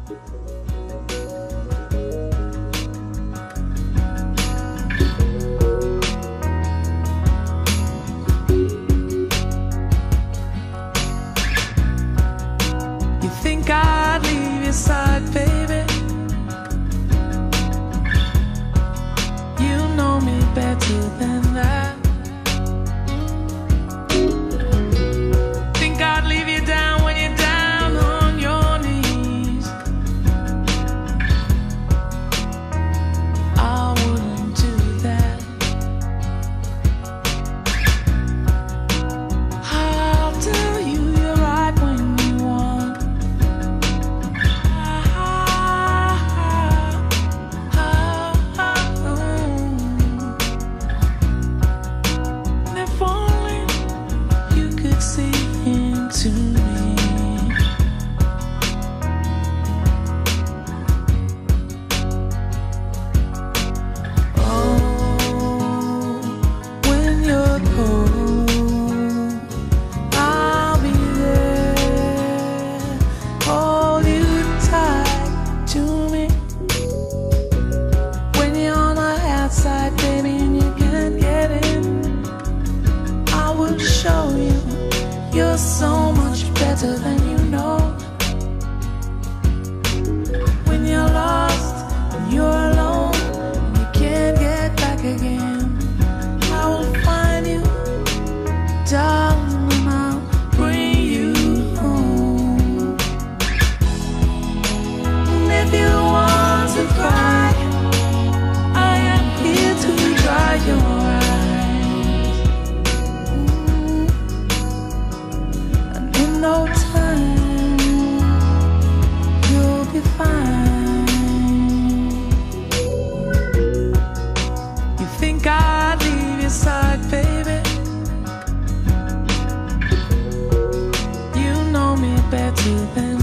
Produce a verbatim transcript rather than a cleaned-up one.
You think I'd leave your side, baby? You know me better than that. Think I'd leave you down when you're down on your knees? I wouldn't do that. I'll tell you you're right when you want. If only you could see into me. Oh, when you're cold, I'll be there, hold you tight to me. When you're on the outside, baby, and you can't get in, I will show you you're so much better than you know. When you're lost and you're alone and you can't get back again, I will find you, darling, and I'll bring you home. And if you want to cry, I am here to dry your eyes. Mm. And in no time, you'll be fine. You think I'd leave your side, baby? You know me better than